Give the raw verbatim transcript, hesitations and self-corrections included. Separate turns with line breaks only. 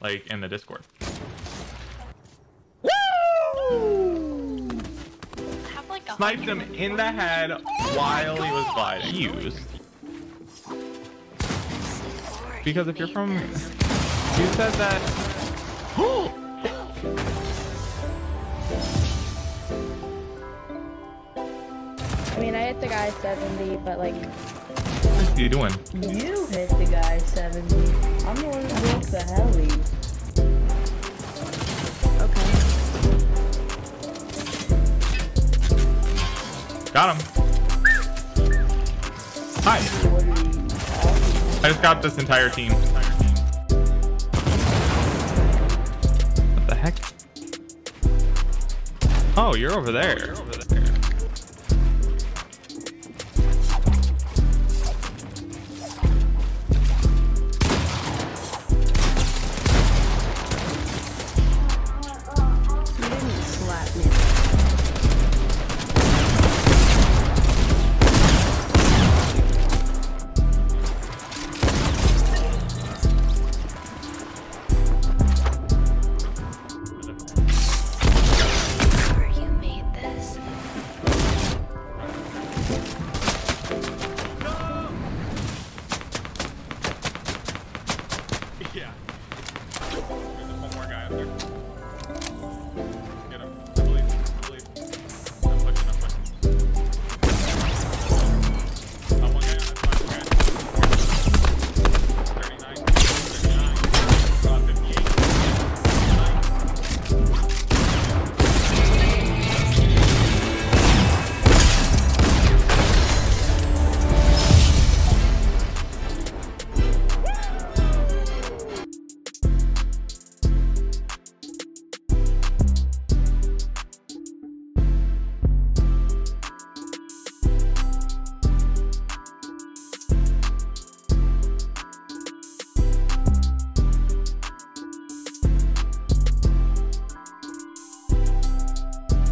like in the Discord.
Woo!
Have like a
Sniped him in the head while he was gliding. Used. Because if you're from, you said that.
I mean, I hit the guy seventy, but like.
What are you doing?
You hit the guy seventy. I'm the one who broke the heli. Okay.
Got him. Hi. I just got this entire team. What the heck? Oh, you're over there. You're over there. Yeah. There's one more guy up there.